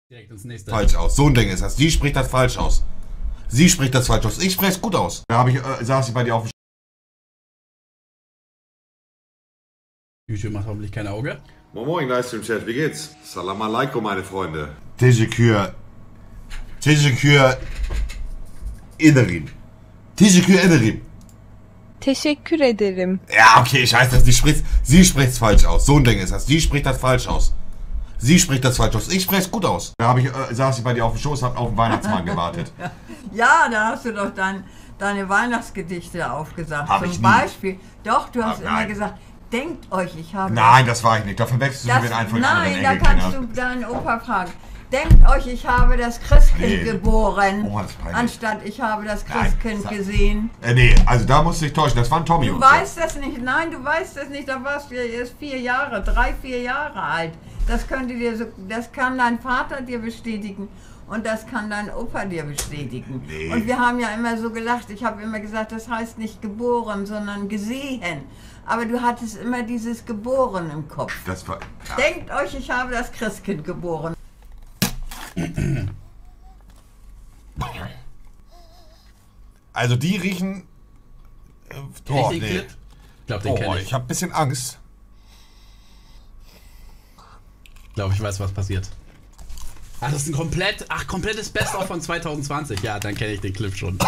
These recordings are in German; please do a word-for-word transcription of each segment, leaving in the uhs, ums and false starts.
Direkt ins nächste. Falsch aus. So ein Ding ist das. Sie spricht das falsch aus. Sie spricht das falsch aus. Ich spreche es gut aus. Da habe ich, äh, saß ich bei dir auf dem YouTube macht hoffentlich kein Auge. Moin Moin, Livestream-Chat, wie geht's? Salam alaikum, meine Freunde. Teşekkür. Teşekkür ederim. Teşekkür ederim. Teşekkür ederim. Ja, okay, ich weiß das. Sie spricht sie spricht's falsch aus. So ein Ding ist das. Sie spricht das falsch aus. Sie spricht das falsch aus. Ich spreche es gut aus. Da habe ich, äh, saß ich bei dir auf dem Schoß, hab auf den Weihnachtsmann gewartet. Ja, da hast du doch dein, deine Weihnachtsgedichte aufgesagt. Hab Zum ich nie. Beispiel. Doch, du hast Ach, immer nein. gesagt, denkt euch, ich habe... Nein, das war ich nicht. Da verwechselst du das, mit einem von den anderen Nein, da Enkelkindern. kannst du deinen Opa fragen. Denkt euch, ich habe das Christkind Nee. geboren, Oh, das ist peinlich. anstatt ich habe das Nein, Christkind sag- gesehen. Äh, nee, also da musst du dich täuschen. Das war ein Tommy. Du und so. weißt das nicht, nein, du weißt das nicht, da warst du ja erst vier Jahre, drei, vier Jahre alt. Das könnte dir so, das kann dein Vater dir bestätigen und das kann dein Opa dir bestätigen. Nee. Und wir haben ja immer so gelacht, ich habe immer gesagt, das heißt nicht geboren, sondern gesehen. Aber du hattest immer dieses Geboren im Kopf. Das war. Ja. Denkt euch, ich habe das Christkind geboren. Also die riechen. Äh, Kenn oh, ich den nee. Clip? Ich glaube, den Oh, kenne ich ich. habe ein bisschen Angst. Ich glaube, ich weiß, was passiert. Ach, das ist ein komplett, ach, komplettes Best-of von zwanzig zwanzig. Ja, dann kenne ich den Clip schon.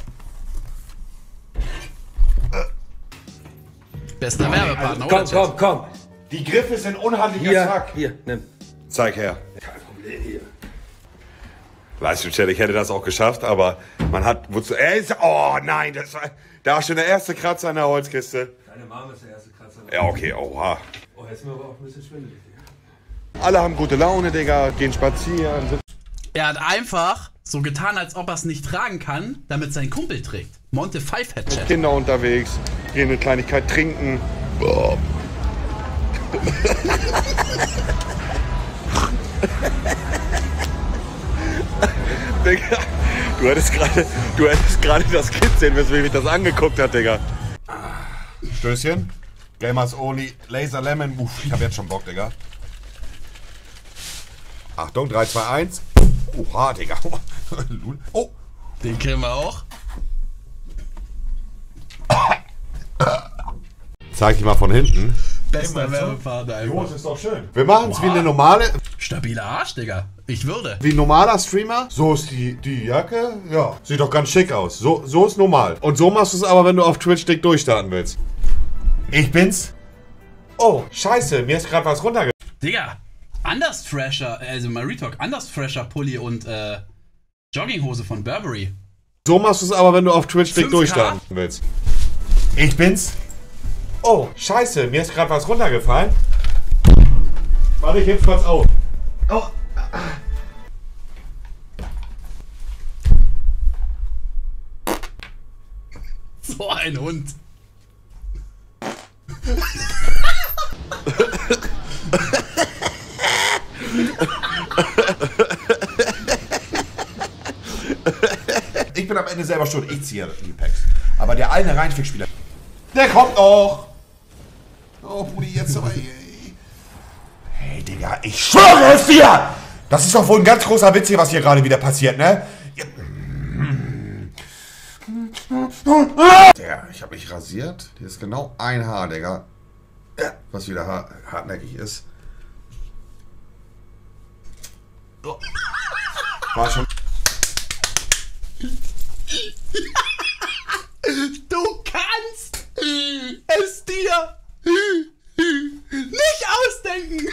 Bester Werbepartner, Komm, oder? Chat? komm, komm. Die Griffe sind unhandlicher Hier, Zack. hier, nimm. Zeig her. Kein Problem, hier. Livestream-Chat, ich hätte das auch geschafft, aber man hat... Wozu? Er ist... Oh nein, das war... Da ist schon der erste Kratzer an der Holzkiste. Deine Mama ist der erste Kratzer. Ja, okay, oha. Oh, jetzt ist mir aber auch ein bisschen schwindelig. Alle haben gute Laune, Digga, gehen spazieren. Sind Er hat einfach so getan, als ob er es nicht tragen kann, damit sein Kumpel trägt. Monte Fivehead Chat. Kinder unterwegs, gehen eine Kleinigkeit trinken. Boah. Digga, du hättest gerade, du hättest gerade das Kind sehen müssen, wie mich das angeguckt hat, Digga. Stößchen. Gamers Only. Laser Lemon. Uff, ich hab jetzt schon Bock, Digga. Achtung, drei, zwei, eins. Oha, Digga. Oh. Den kennen wir auch. Zeig dich mal von hinten. Bester Werbepartner einfach. ist doch schön. Wir machen es wie eine normale, Stabiler Arsch, Digga. Ich würde. wie ein normaler Streamer. So ist die, die Jacke. Ja, sieht doch ganz schick aus. So, so ist normal. Und so machst du es aber, wenn du auf Twitch dick durchstarten willst. Ich bin's. Oh, scheiße, mir ist gerade was runtergegangen. Digga, anders fresher, also mal Retalk, anders fresher Pulli und äh, Jogginghose von Burberry. So machst du es aber, wenn du auf Twitch dick fünf K? durchstarten willst. Ich bin's. Oh, scheiße, mir ist gerade was runtergefallen. Warte, ich heb's kurz auf. Oh. So ein Hund. Ich bin am Ende selber schuld. Ich ziehe die Packs. Aber der eine Reinfick-Spieler, der kommt noch. Oh, Brudi, jetzt aber. Hey, Digga, ich schwöre es dir! Das ist doch wohl ein ganz großer Witz hier, was hier gerade wieder passiert, ne? Digga, ich habe mich rasiert. Hier ist genau ein Haar, Digga. Was wieder ha hartnäckig ist. Oh. War schon. Du kannst es dir nicht ausdenken.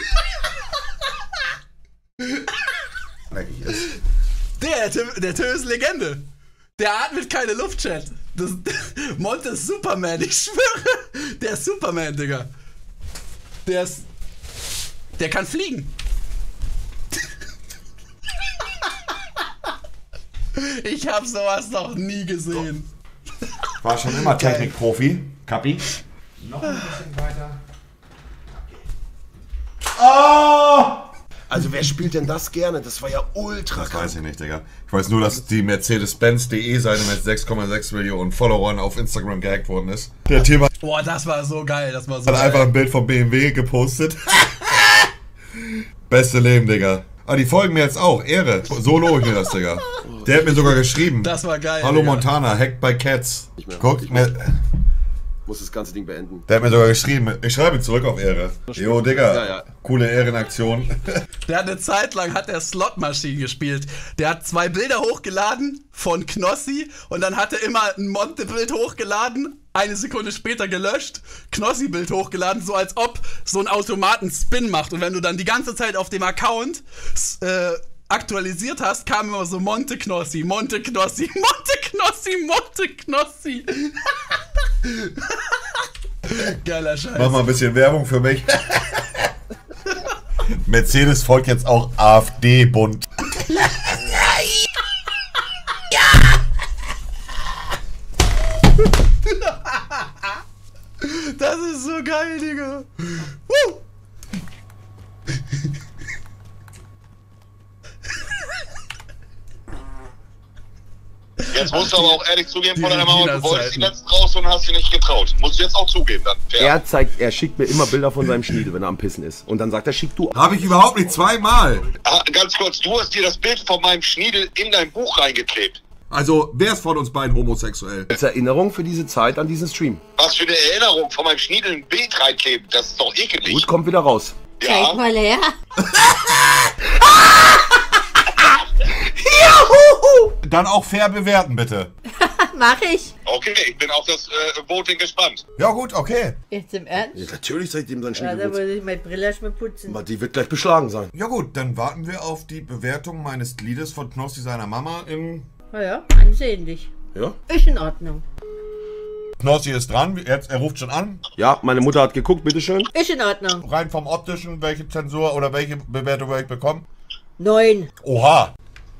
hartnäckig ist. Der, Tim, der Tim ist Legende. Der atmet keine Luft, Chat. Das, Monte ist Superman, ich schwöre. Der ist Superman, Digga. Der ist... Der kann fliegen. Ich hab sowas noch nie gesehen. War schon immer Technikprofi. Kapi. Noch ein bisschen weiter. Oh! Also wer spielt denn das gerne? Das war ja ultra Das weiß ich nicht, Digga. Ich weiß nur, dass die Mercedes-Benz punkt de-Seite mit sechs Komma sechs Millionen Followern auf Instagram gehackt worden ist. Der Thema Boah, das war so geil, das war so hat geil. einfach ein Bild vom B M W gepostet. Beste Leben, Digga. Ah, die folgen mir jetzt auch. Ehre. So lobe ich mir das, Digga. Der hat mir sogar geschrieben. Das war geil. Hallo Digga. Montana, hacked by Cats. Nicht mehr. Guck, Ich mir, muss das ganze Ding beenden. der hat mir sogar geschrieben. Ich schreibe zurück auf Ehre. Jo, Digga. Ja, ja. Coole Ehrenaktion. Der hat eine Zeit lang hat er Slot-Maschinen gespielt. Der hat zwei Bilder hochgeladen von Knossi und dann hat er immer ein Monte-Bild hochgeladen, eine Sekunde später gelöscht, Knossi-Bild hochgeladen, so als ob so ein Automaten Spin macht. Und wenn du dann die ganze Zeit auf dem Account äh, aktualisiert hast, kam immer so Monte Knossi, Monte Knossi, Monte Knossi, Monte Knossi. Geiler Scheiß. Mach mal ein bisschen Werbung für mich. Mercedes folgt jetzt auch AfD-Bund. Das ist so geil, Digga. Woo! Jetzt musst du aber auch ehrlich zugeben Die vor deiner Mama, du wolltest die Regina-Zeiten. letzten raus und hast sie nicht getraut. Musst du jetzt auch zugeben dann. Fair. Er zeigt, er schickt mir immer Bilder von seinem Schniedel, wenn er am Pissen ist. Und dann sagt er, schick du. Habe ich überhaupt nicht zweimal. Ah, ganz kurz, du hast dir das Bild von meinem Schniedel in dein Buch reingeklebt. Also, wer ist von uns beiden homosexuell? Als Erinnerung für diese Zeit an diesen Stream. Was für eine Erinnerung von meinem Schniedel ein Bild reinkleben, das ist doch ekelig. Gut, kommt wieder raus. Ja, mal her. Dann auch fair bewerten, bitte. Mach ich. okay, ich bin auf das äh, Voting gespannt. Ja gut, okay. Jetzt im Ernst? Ja, natürlich seitdem sein Ja, da Schniedel muss ich meine Brille erstmal putzen. wird. Die wird gleich beschlagen sein. Ja gut, dann warten wir auf die Bewertung meines Liedes von Knossi seiner Mama im... Na ja, ansehnlich. Ja? Ist in Ordnung. Knossi ist dran, jetzt, er ruft schon an. Ja, meine Mutter hat geguckt, bitteschön. Ist in Ordnung. Rein vom Optischen, welche Zensur oder welche Bewertung werde ich bekommen? Neun. Oha.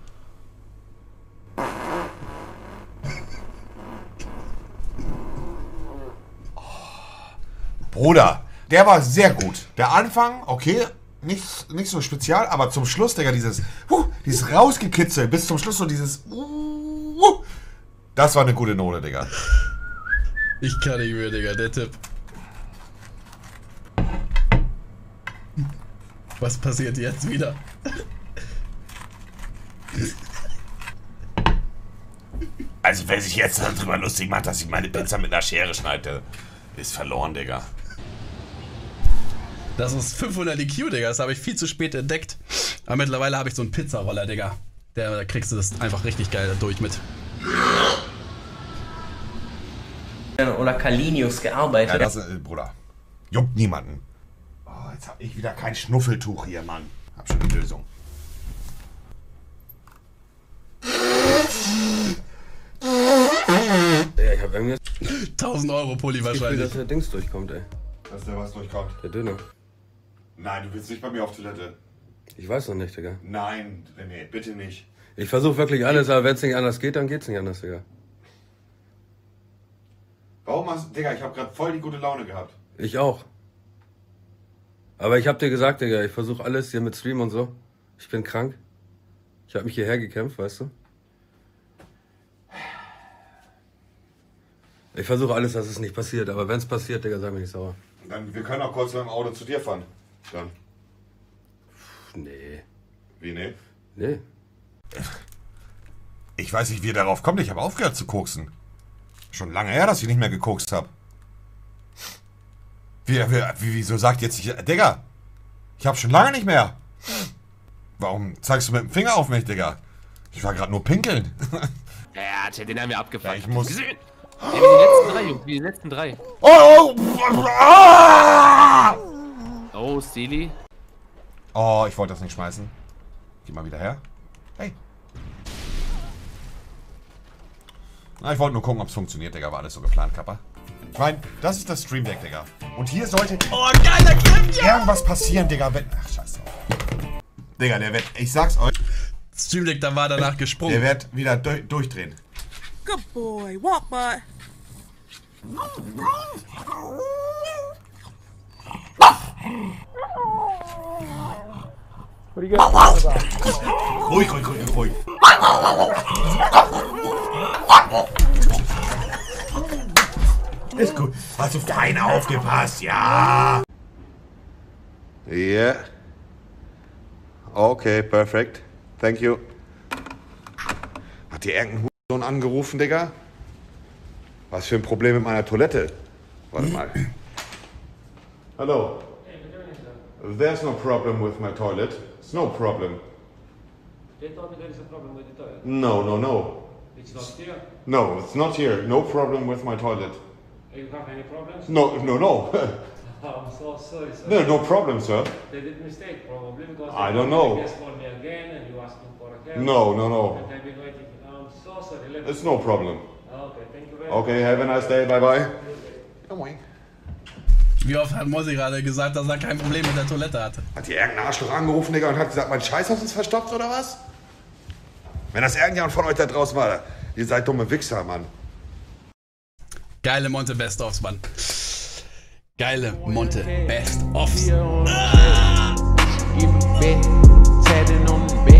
Bruder, der war sehr gut. Der Anfang, okay, nicht, nicht so spezial, aber zum Schluss, Digga, dieses, huh, dieses rausgekitzel, bis zum Schluss so dieses, uh, das war eine gute Note, Digga. Ich kann nicht mehr, Digga, der Tipp. Was passiert jetzt wieder? Also, wer sich jetzt darüber lustig macht, dass ich meine Pizza mit einer Schere schneide, ist verloren, Digga. Das ist fünfhundert I Q, Digga. Das habe ich viel zu spät entdeckt. Aber mittlerweile habe ich so einen Pizzaroller, Digga. Der, da kriegst du das einfach richtig geil durch mit. Oder Kalinius gearbeitet. Ja, das ist, äh, Bruder. Juckt niemanden. Oh, jetzt hab ich wieder kein Schnuffeltuch hier, Mann. Hab schon die Lösung. Ja, ich hab irgendwie tausend Euro Pulli das Gefühl, wahrscheinlich. dass der Dings durchkommt, ey. Dass der was durchkommt. Der Döner. Nein, du willst nicht bei mir auf Toilette. Ich weiß noch nicht, Digga. Nein, René, bitte nicht. Ich versuche wirklich alles, aber wenn es nicht anders geht, dann geht's nicht anders, Digga. Warum hast du... Digga, ich hab grad voll die gute Laune gehabt. Ich auch. Aber ich hab dir gesagt, Digga, ich versuche alles hier mit Stream und so. Ich bin krank. Ich hab mich hierher gekämpft, weißt du? Ich versuche alles, dass es nicht passiert, aber wenn es passiert, Digga, sei mir nicht sauer. Dann, wir können auch kurz mit dem Auto zu dir fahren. Dann. Nee. Wie, ne? Nee. Ich weiß nicht, wie ihr darauf kommt. Ich habe aufgehört zu koksen. Schon lange her, dass ich nicht mehr gekokst habe. Wie, wie, wie, wieso sagt jetzt nicht... Digga, ich habe schon lange nicht mehr. Warum zeigst du mit dem Finger auf mich, Digga? Ich war gerade nur pinkeln. Ja, tja, den haben wir abgefangen. Ja, ich muss... Ja, wie die letzten drei, Jungs, wie die letzten drei. Oh, oh, ah! Oh, Steely. Oh, ich wollte das nicht schmeißen. Geh mal wieder her. Hey. Na, ich wollte nur gucken, ob es funktioniert, Digga. War alles so geplant, Kappa. Ich mein, das ist das Stream Deck, Digga. Und hier sollte... Oh, geiler Clip, ja! Irgendwas passieren, Digga. Wenn, ach, scheiße. Digga, der wird... Ich sag's euch. Stream Deck, da war danach gesprungen. Der wird wieder du durchdrehen. Good boy, walk by. Ruhig, ruhig, ruhig, ruhig. Ist gut. Hast du fein aufgepasst, ja. Ja. Okay, perfect. Thank you. Hat dir irgendein Hurensohn angerufen, Digga? Was für ein Problem mit meiner Toilette? Warte mal. Hello. There's no problem with my toilet. It's no problem. They told me there is a problem with the toilet. No, no, no. It's not here. No, it's not here. No problem with my toilet. You have any problems? No, no, no. Oh, I'm so sorry, sir. No, no problem, sir. They did mistake probably because I they don't know. Just called me again and you asking for a help. No, no, no. And I've been waiting. I'm so sorry. Let It's no problem. Okay, thank you very much. Okay, have a nice day. Bye bye. Wie oft hat Mossi gerade gesagt, dass er kein Problem mit der Toilette hatte? Hat hier irgendein Arschloch angerufen, Digga, und hat gesagt, mein Scheißhaus ist verstopft oder was? Wenn das irgendjemand von euch da draußen war, ihr seid dumme Wichser, Mann. Geile Monte Best-ofs, Mann. Geile Monte Best-ofs. Give me back, tatted on the